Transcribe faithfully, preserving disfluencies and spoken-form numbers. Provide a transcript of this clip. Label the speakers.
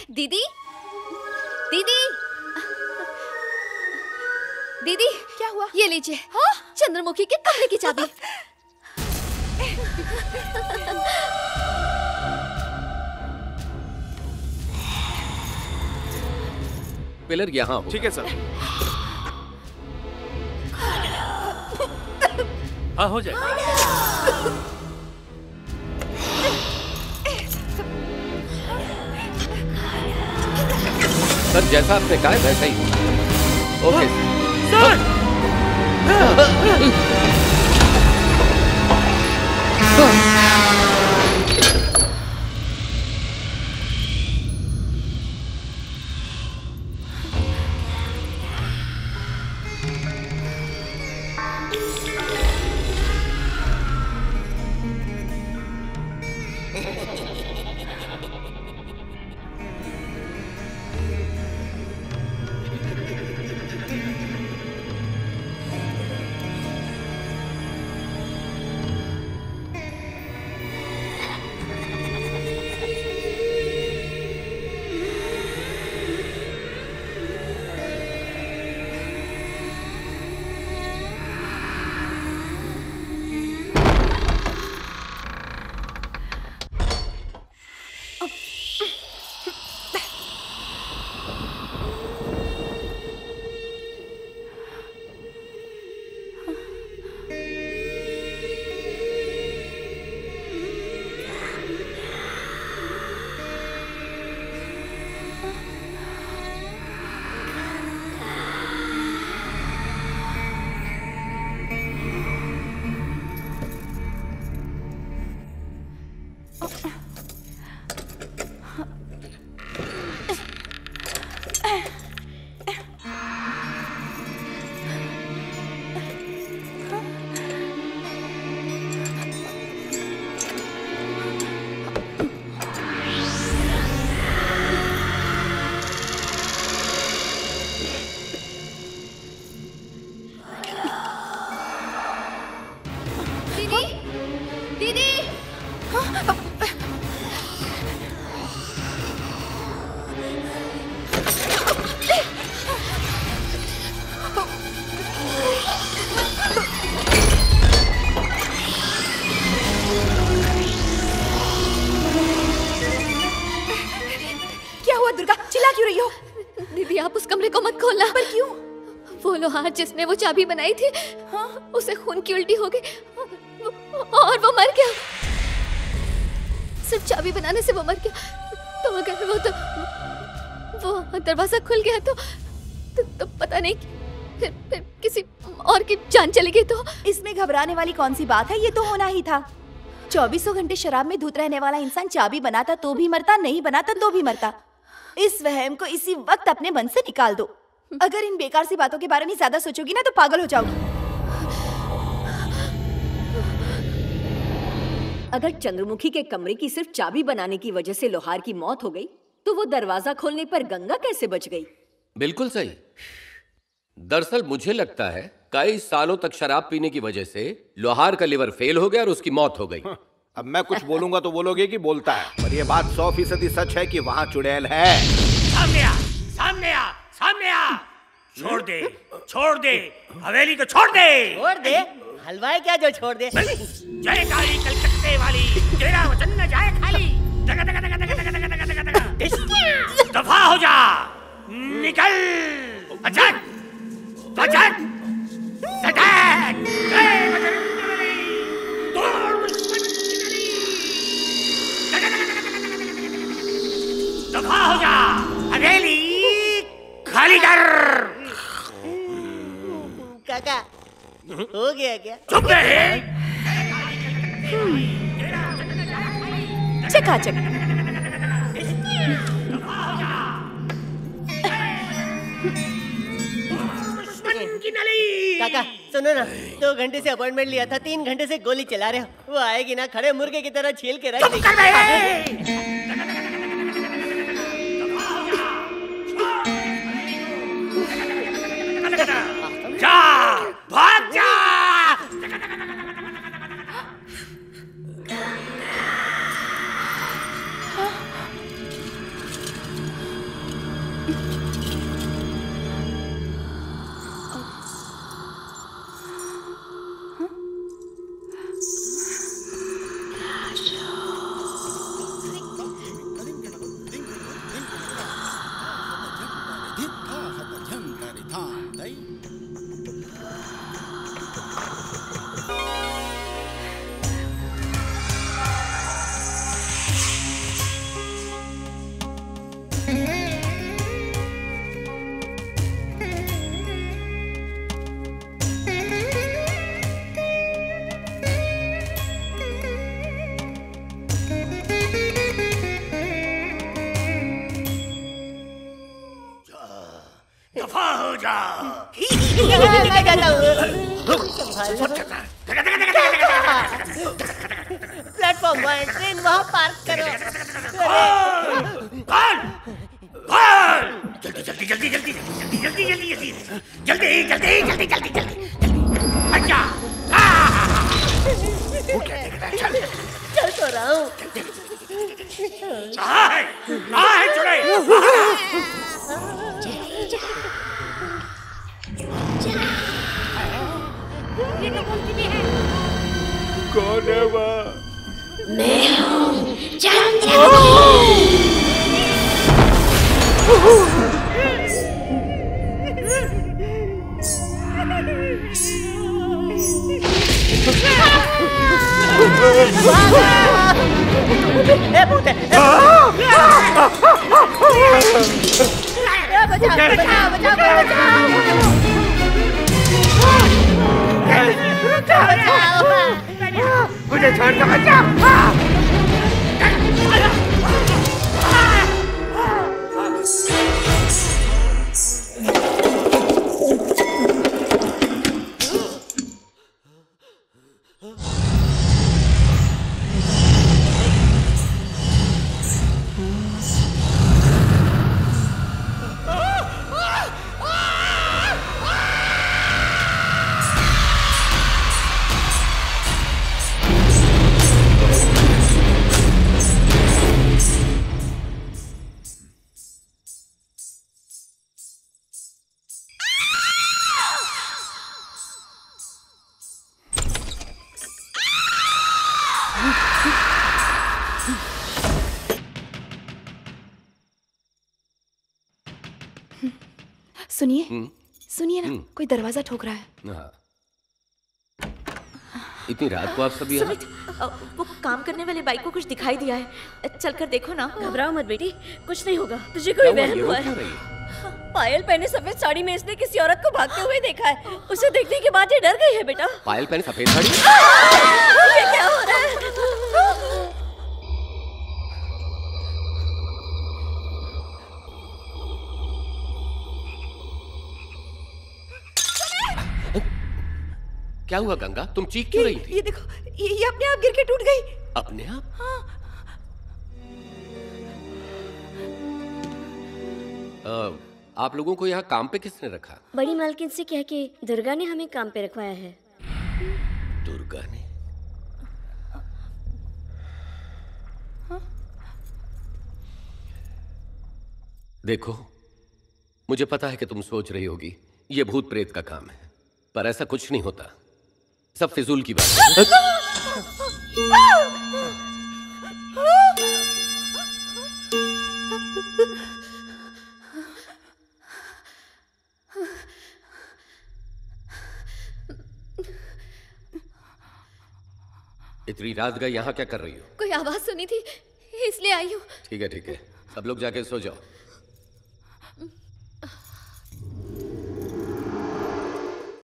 Speaker 1: दीदी, दीदी, दीदी,
Speaker 2: क्या हुआ?
Speaker 1: ये लीजिए। हाँ? चंद्रमुखी के कमरे की चाबी।
Speaker 3: पिलर यहाँ हो।
Speaker 4: ठीक है सर।
Speaker 3: हाँ, हो जाएगा। सर, जैसा आपने कहा है वैसा ही होगा। Okay sir.
Speaker 1: लोहार जिसने वो चाबी बनाई थी, हाँ? उसे खून की उल्टी हो गई और वो मर गया। सिर्फ चाबी बनाने से वो मर गया। तो अगर वो तो वो दरवाजा खुल गया तो तो, तो पता नहीं फिर, फिर किसी और की जान चली गई तो।
Speaker 2: इसमें घबराने वाली कौन सी बात है, ये तो होना ही था। चौबीसों घंटे शराब में धुत रहने वाला इंसान चाबी बनाता तो भी मरता, नहीं बनाता तो भी मरता। इस वहम को इसी वक्त अपने मन से निकाल दो। अगर इन बेकार सी बातों के बारे में ज्यादा सोचोगी ना तो पागल हो जाओगी।
Speaker 5: अगर चंद्रमुखी के कमरे की सिर्फ चाबी बनाने की वजह से लोहार की मौत हो गई तो वो दरवाजा खोलने पर गंगा कैसे बच गई?
Speaker 3: बिल्कुल सही। दरअसल मुझे लगता है कई सालों तक शराब पीने की वजह से लोहार का लिवर फेल हो गया और उसकी मौत हो गई।
Speaker 4: हाँ, अब मैं कुछ बोलूंगा तो बोलोगे कि बोलता है, पर ये बात सौ फीसदी सच है कि वहाँ चुड़ैल है।
Speaker 6: सामने आ, सामने आ, सामने आ। छोड़ दे, छोड़ दे, हवेली को छोड़ दे।
Speaker 7: छोड़ दे? हलवाई क्या जो छोड़ दे?
Speaker 6: जय काली कलकत्ते वाली, तेरा वचन न जाए खाली। दगा दगा दगा दगा दगा दगा दगा दगा। दफा हो जा, निकल। अचक, अचक, सटक। जय बजरंगबली, तोड़ दुश्मन की नली। दगा दगा दगा दगा दगा दगा। दफा हो जा, हवेली खाली कर।
Speaker 7: काका हो गया क्या?
Speaker 6: चुप रहे।
Speaker 2: चकाचक।
Speaker 7: काका सुनो ना, दो घंटे से अपॉइंटमेंट लिया था, तीन घंटे से गोली चला रहे हो। वो आएगी ना, खड़े मुर्गे की तरह छील के रख देगी।
Speaker 6: जा, भाग जा।
Speaker 7: मैं जाता हूँ। प्लेटफॉर्म वन, ट्रेन वहाँ पार्क करो।
Speaker 6: जल्दी जल्दी जल्दी जल्दी जल्दी जल्दी जल्दी जल्दी जल्दी जल्दी जल्दी जल्दी अच्छा वो क्या देख रहा है? चल
Speaker 7: चल तो रहा हूँ।
Speaker 6: कहाँ है? कहाँ है चुड़ैल?
Speaker 1: ये तो बोलती भी है।
Speaker 4: कौन है वह?
Speaker 1: मैं हूँ चंद्रमुखी।
Speaker 7: ए भूत है। बचाओ बचाओ बचाओ बचाओ।
Speaker 6: मुझे छोड़ के बचा।
Speaker 2: सुनिए सुनिए ना, कोई दरवाजा ठोक रहा है।
Speaker 3: हाँ। इतनी रात को आप सभी यहाँ?
Speaker 8: सुमित, अ, वो काम करने वाले बाइक को कुछ दिखाई दिया है, चलकर देखो ना।
Speaker 5: घबराओ मत बेटी, कुछ नहीं होगा। तुझे कोई
Speaker 3: क्या हुआ?
Speaker 5: वहम
Speaker 3: ये
Speaker 5: हुआ
Speaker 3: रो क्यों
Speaker 5: है?
Speaker 3: रही है?
Speaker 5: पायल पहने सफेद साड़ी में इसने किसी औरत को भागते हुए देखा है। उसे देखने के बाद ये डर गई है बेटा।
Speaker 3: पायल पहने सफेद साड़ी?
Speaker 5: ये क्या हो रहा है?
Speaker 3: क्या हुआ गंगा? तुम चीख क्यों रही थी?
Speaker 2: ये देखो, ये, ये अपने आप गिर के टूट गई।
Speaker 3: अपने आप?
Speaker 2: हाँ।
Speaker 3: आ, आप लोगों को यहाँ काम पे किसने रखा?
Speaker 5: बड़ी मालकिन से कह के दुर्गा ने हमें काम पे रखवाया है।
Speaker 3: दुर्गा ने?
Speaker 2: हाँ?
Speaker 3: देखो, मुझे पता है कि तुम सोच रही होगी ये भूत प्रेत का काम है, पर ऐसा कुछ नहीं होता। सब फिजूल की बात है। इतनी रात गए यहाँ क्या कर रही हो?
Speaker 1: कोई आवाज सुनी थी इसलिए आई हूँ।
Speaker 3: ठीक है ठीक है, सब लोग जाके सो जाओ।